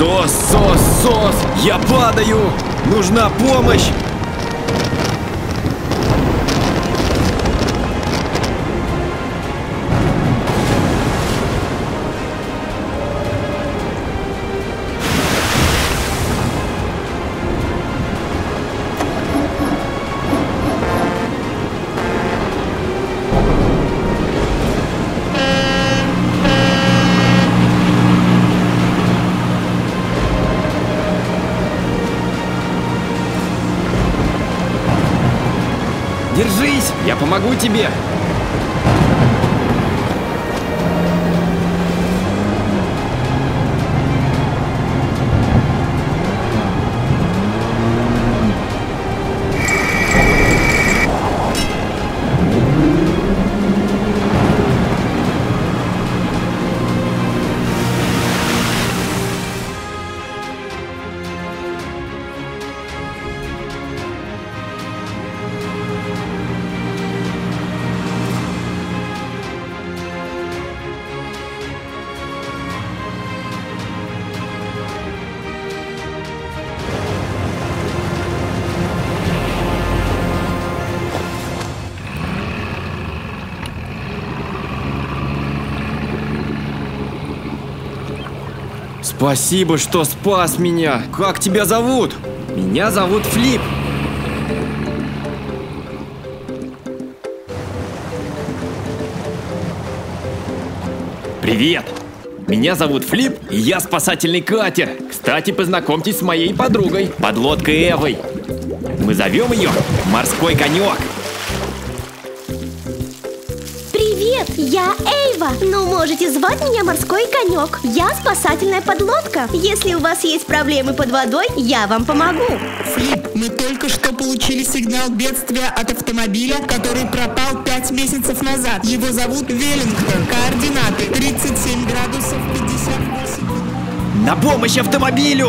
Сос, сос, сос! Я падаю! Нужна помощь! Держись, я помогу тебе. Спасибо, что спас меня. Как тебя зовут? Меня зовут Флип. Привет. Меня зовут Флип, и я спасательный катер. Кстати, познакомьтесь с моей подругой, подлодкой Эвой. Мы зовем ее Морской конек. Привет, я Эйва. Ну, можете звать меня Морской конек. Я спасательная подлодка. Если у вас есть проблемы под водой, я вам помогу. Флип, мы только что получили сигнал бедствия от автомобиля, который пропал 5 месяцев назад. Его зовут Веллингтон. Координаты 37 градусов 58. На помощь автомобилю!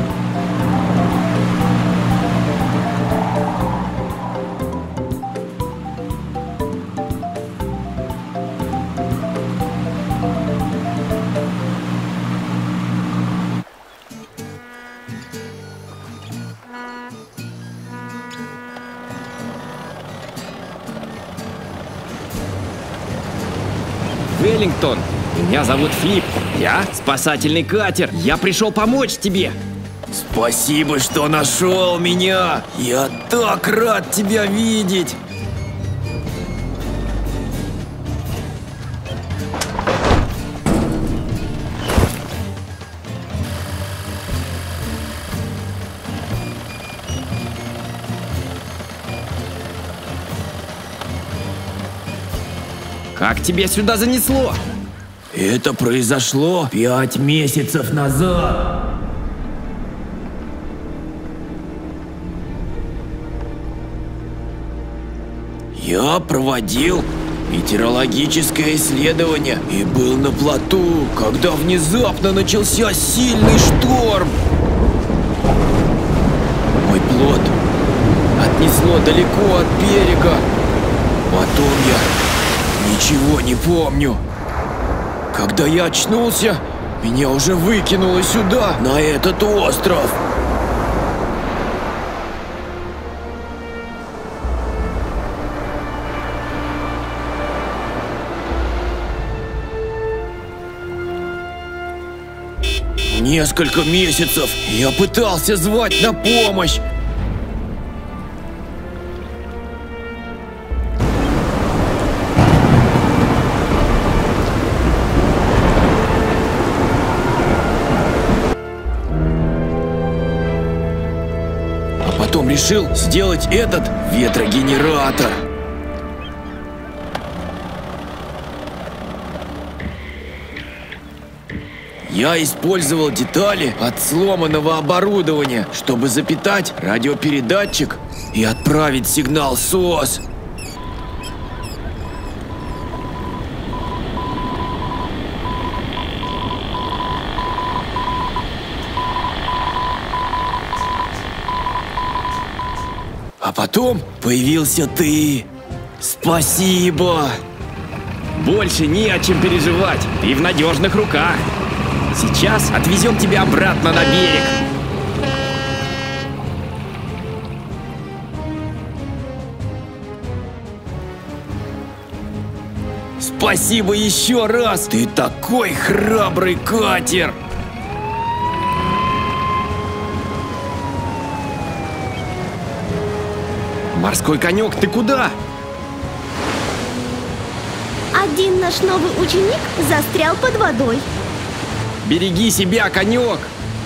Веллингтон, меня зовут Флип. Я спасательный катер. Я пришел помочь тебе. Спасибо, что нашел меня. Я так рад тебя видеть. Как тебя сюда занесло? Это произошло 5 месяцев назад. Я проводил метеорологическое исследование и был на плоту, когда внезапно начался сильный шторм. Мой плот отнесло далеко от берега. Потом я ничего не помню. Когда я очнулся, меня уже выкинуло сюда, на этот остров. Несколько месяцев я пытался звать на помощь. Потом решил сделать этот ветрогенератор. Я использовал детали от сломанного оборудования, чтобы запитать радиопередатчик и отправить сигнал СОС. А потом появился ты. Спасибо. Больше не о чем переживать. Ты в надежных руках. Сейчас отвезем тебя обратно на берег. Спасибо еще раз! Ты такой храбрый катер! Морской конек, ты куда? Один наш новый ученик застрял под водой. Береги себя, конек!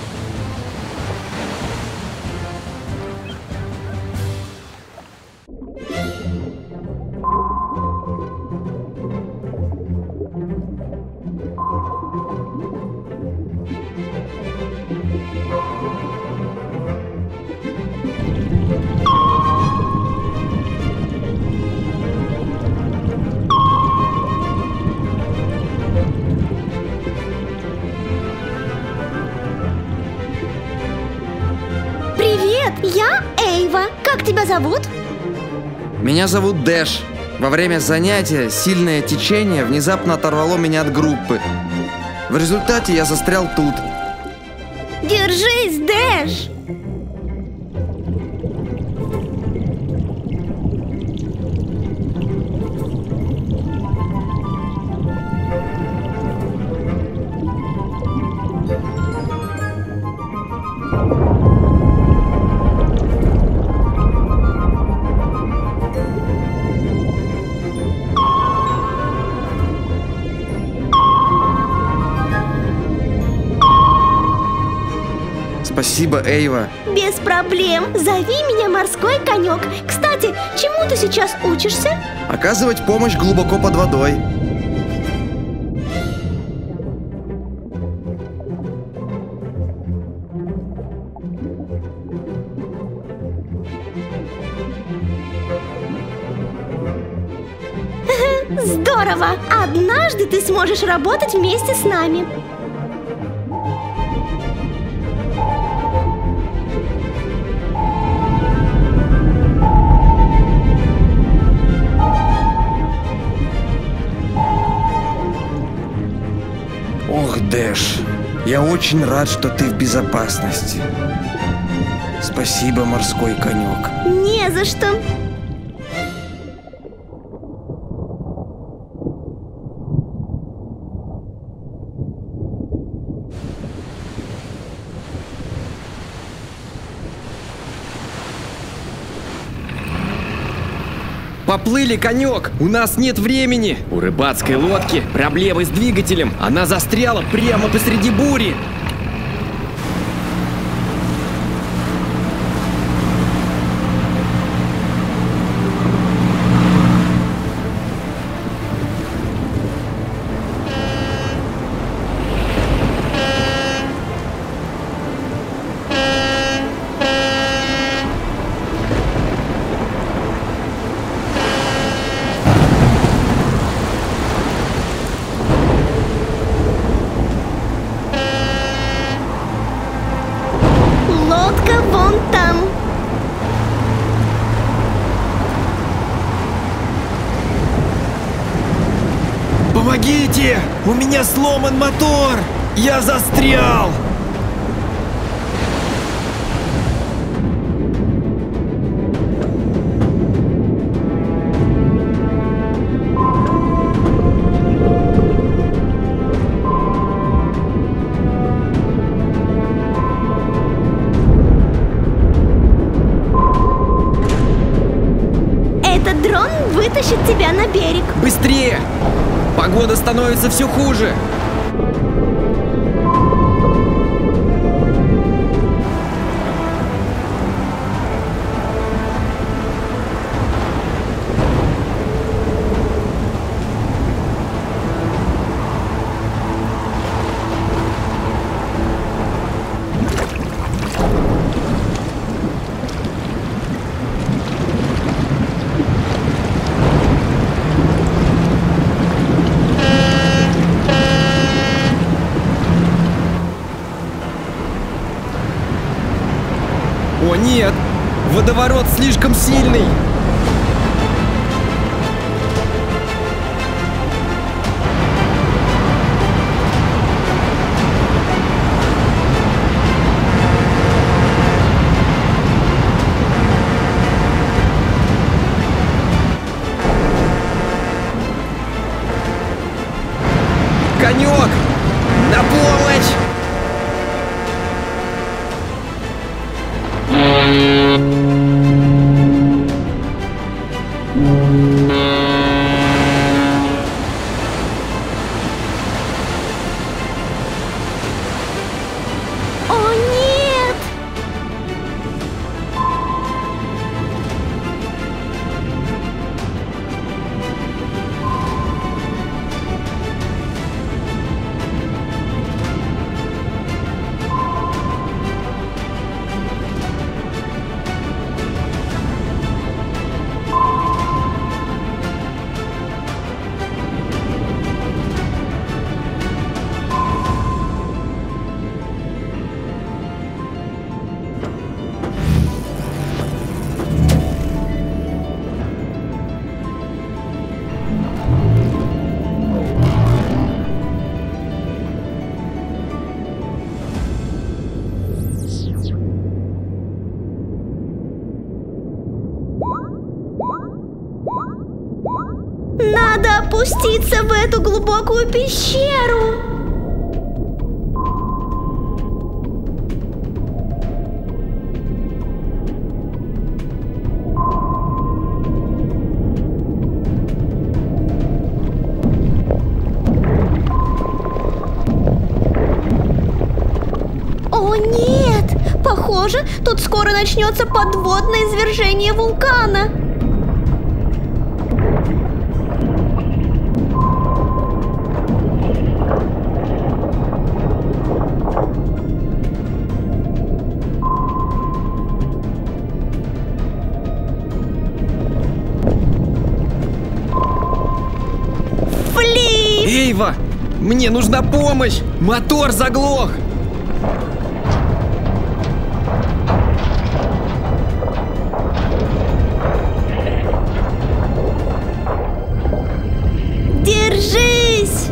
Я Эйва. Как тебя зовут? Меня зовут Дэш. Во время занятия сильное течение внезапно оторвало меня от группы. В результате я застрял тут. Держись, Дэш! Спасибо, Эйва. Без проблем. Зови меня морской конек. Кстати, чему ты сейчас учишься? Оказывать помощь глубоко под водой. Здорово! Однажды ты сможешь работать вместе с нами. Ох, Дэш, я очень рад, что ты в безопасности. Спасибо, морской конек. Не за что. Поплыли, конек! У нас нет времени! У рыбацкой лодки проблемы с двигателем. Она застряла прямо посреди бури. Лодка вон там. Помогите! У меня сломан мотор! Я застрял! Этот дрон вытащит тебя на берег. Быстрее! Погода становится все хуже! О нет! Водоворот слишком сильный! конек! На помощь! О, нет! Надо опуститься в эту глубокую пещеру. О, нет! Похоже, тут скоро начнется подводное извержение вулкана. Эйва! Мне нужна помощь! Мотор заглох! Держись!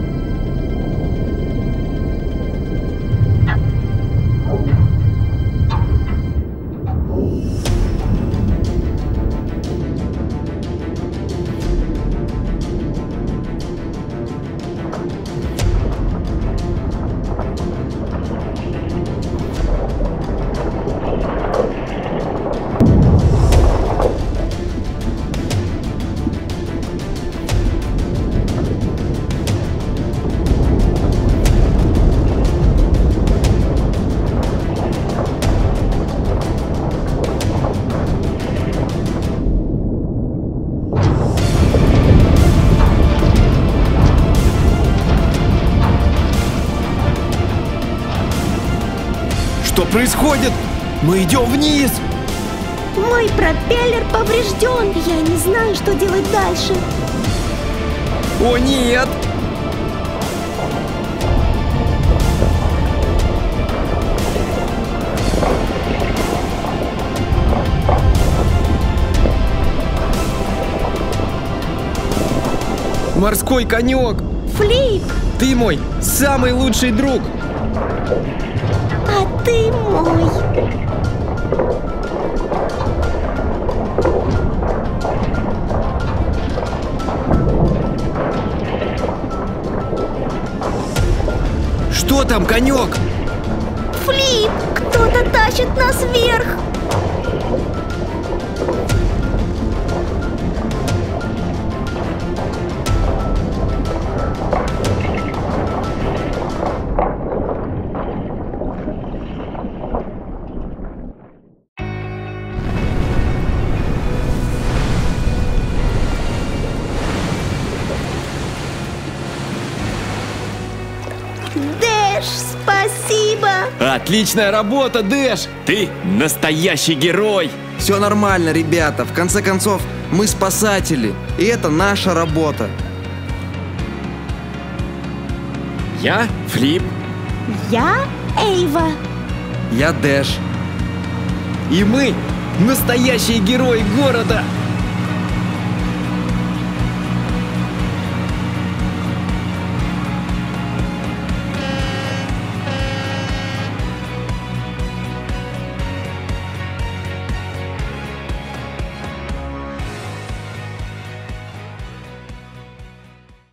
Что происходит? Мы идем вниз! Мой пропеллер поврежден. Я не знаю, что делать дальше. О, нет! Морской конек! Флип, Ты мой самый лучший друг! а ты мой. Что там, конек? Флип, кто-то тащит нас вверх. Дэш, спасибо. Отличная работа, Дэш! Ты настоящий герой! Все нормально, ребята. В конце концов, мы спасатели. И это наша работа. Я Флип. Я Эйва. Я Дэш. И мы настоящие герои города!